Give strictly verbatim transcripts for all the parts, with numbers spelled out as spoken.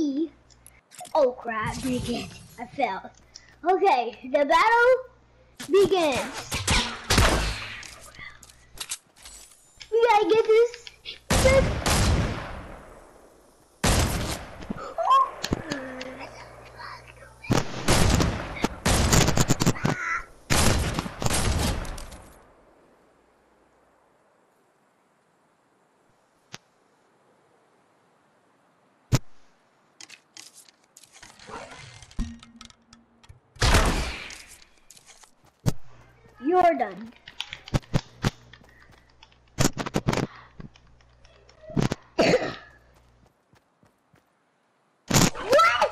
Nani. Oh crap, begin. I fell. Okay, the battle begins. We gotta get this. You're done. What?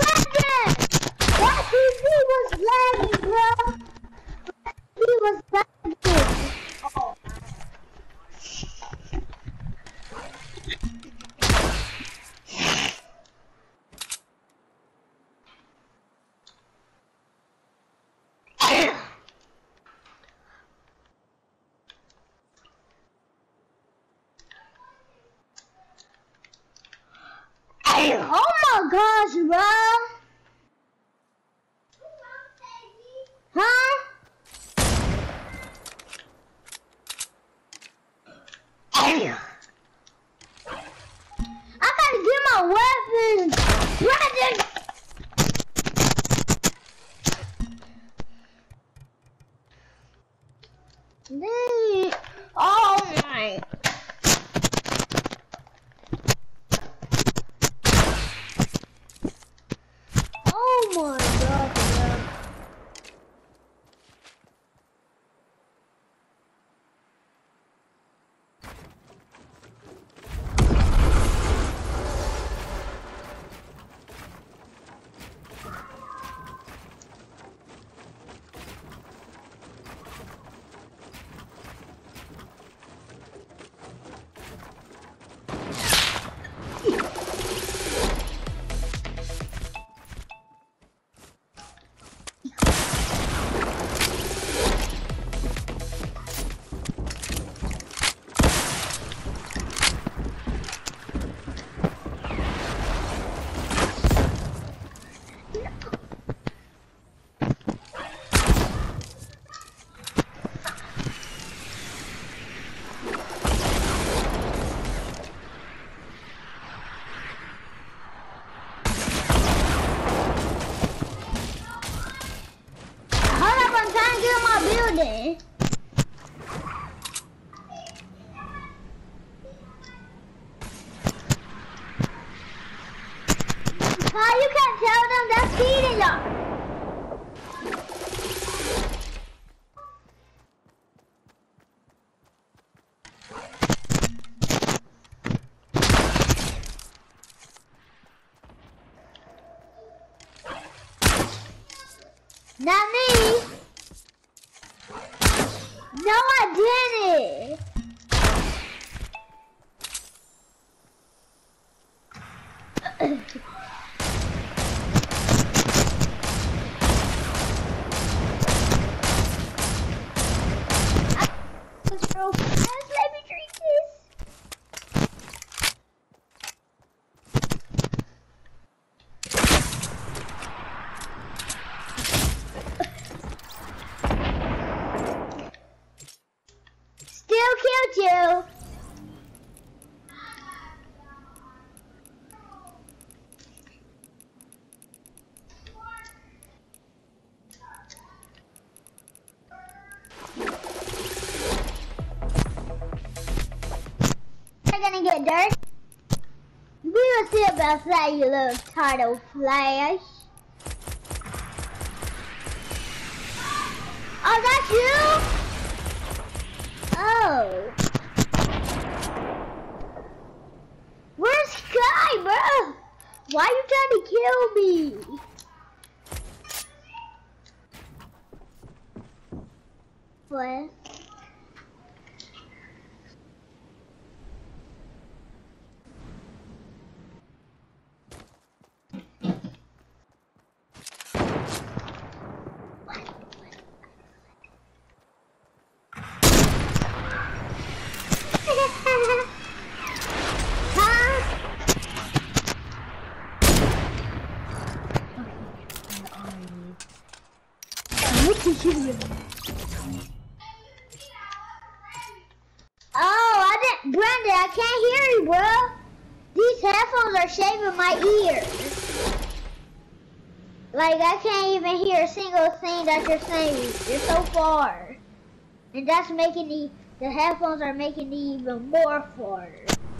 What? He was lagging, bro. He was lagging. Oh. Oh my gosh, bro. Huh? I gotta get my weapons. Brandon! Dang. Oh my. Oh my god, bro. How you can't tell them that's feeding y'all? Not me. No, I didn't. Let me drink this. Still killed you. Gonna get dirt. We will see about that, you little turtle flash. Oh, that's you? Oh. Where's Sky, bro? Why are you trying to kill me? What? Oh, I didn't, Brandon, I can't hear you, bro. These headphones are shaving my ears. Like, I can't even hear a single thing that you're saying. You're so far. And that's making the, the headphones are making me even more far.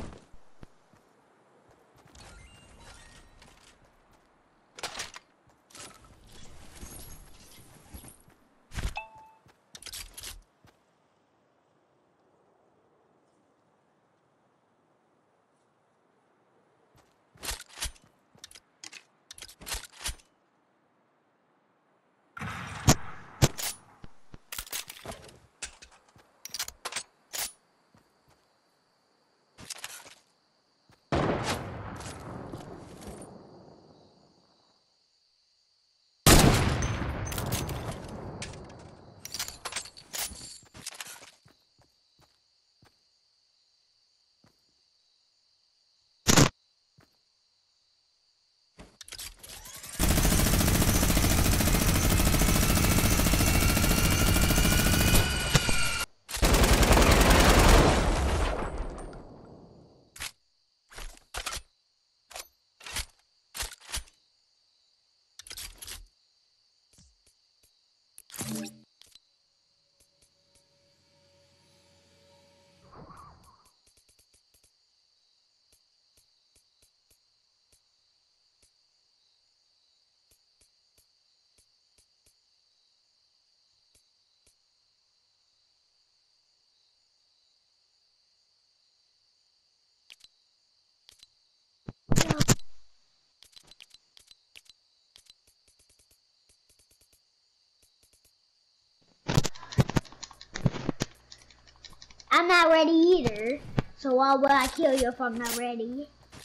I'm not ready either, so why would I kill you if I'm not ready?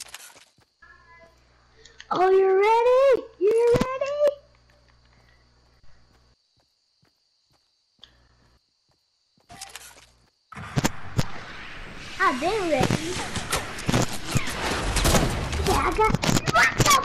Oh, you're ready? You're ready? I've been ready. Yeah, I got... What the...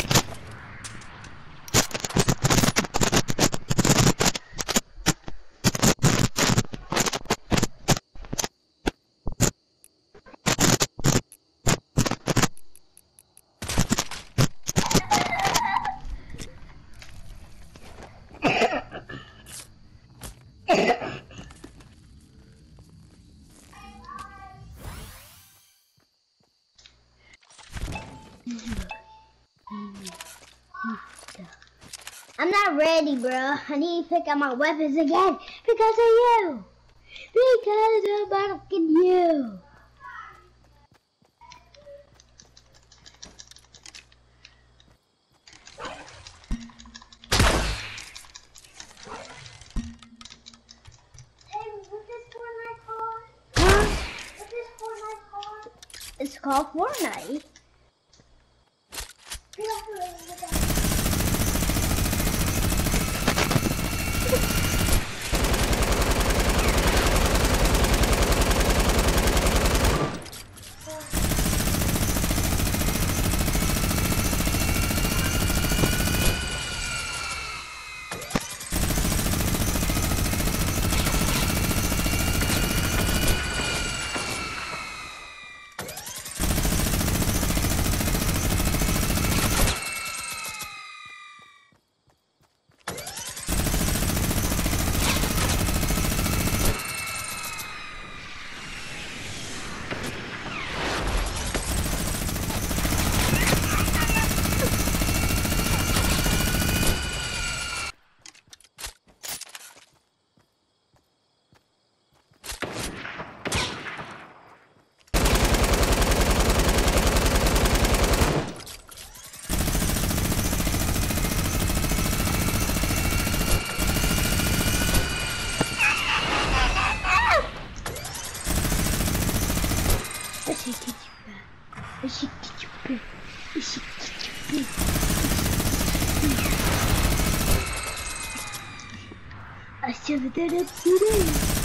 I'm not ready, bro. I need to pick up my weapons again because of you. Because of fucking you. Hey, what's this Fortnite called? Huh? What's this Fortnite called? It's called Fortnite. I should have done it today.